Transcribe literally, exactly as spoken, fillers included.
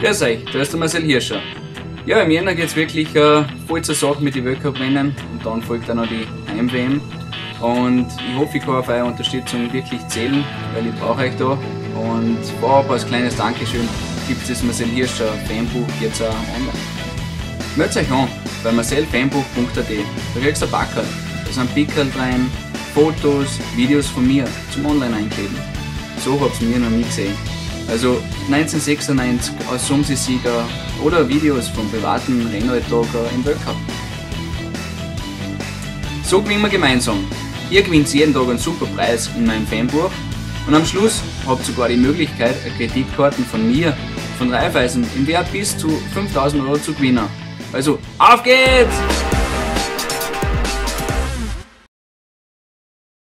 Grüß euch, da ist der Marcel Hirscher. Ja, im Jänner geht es wirklich äh, voll zur Sache mit den Weltcup-Rennen und dann folgt dann noch die Heim-W M. Und ich hoffe, ich kann auf eure Unterstützung wirklich zählen, weil ich brauche euch da. Und vorab als kleines Dankeschön gibt es das Marcel Hirscher Fanbuch jetzt auch online. Meldet euch an bei marcel fanbuch punkt a t. Da kriegst du ein Packerl. Da sind Pickerl rein, Fotos, Videos von mir zum Online einkleben. So habt ihr mir noch nie gesehen. Also neunzehnhundertsechsundneunzig als Sumsi-Sieger oder Videos vom privaten Rennalltag im Weltcup. So gewinnen wir gemeinsam. Ihr gewinnt jeden Tag einen super Preis in meinem Fanbuch und am Schluss habt ihr sogar die Möglichkeit, eine Kreditkarten von mir, von Raiffeisen, im Wert bis zu fünftausend Euro zu gewinnen. Also auf geht's!